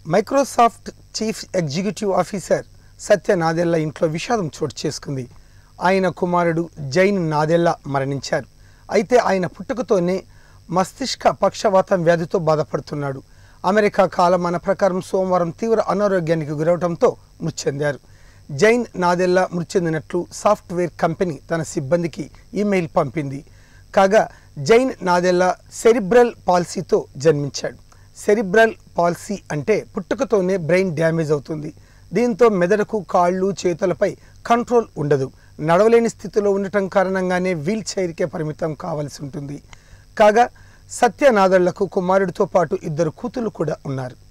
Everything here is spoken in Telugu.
Microsoft chief executive officer Satya Nadella ఇంట్లో విషాదం చోటు చేసుకుంది. ఆయన కుమారుడు జైన్ నాదెళ్ల మరణించారు. అయితే ఆయన పుట్టుకతోనే మస్తిష్క పక్షవాతం వ్యాధితో బాధపడుతున్నాడు. అమెరికా కాలమాన ప్రకారం సోమవారం తీవ్ర అనారోగ్యానికి గురవడంతో మృతి చెందారు. జైన్ నాదెళ్ల మృతి చెందినట్లు సాఫ్ట్వేర్ కంపెనీ తన సిబ్బందికి ఈమెయిల్ పంపింది. కాగా జైన్ నాదెళ్ల సెరిబ్రల్ పాలసీతో జన్మించాడు. సెరిబ్రల్ పాలసీ అంటే పుట్టుకతోనే బ్రెయిన్ డ్యామేజ్ అవుతుంది. దీంతో మెదడుకు కాళ్ళు చేతులపై కంట్రోల్ ఉండదు. నడవలేని స్థితిలో ఉండటం కారణంగానే వీల్ చైర్కే పరిమితం కావాల్సి ఉంటుంది. కాగా సత్య నాదెళ్లకు కుమారుడితో పాటు 2 కూతుళ్లు కూడా ఉన్నారు.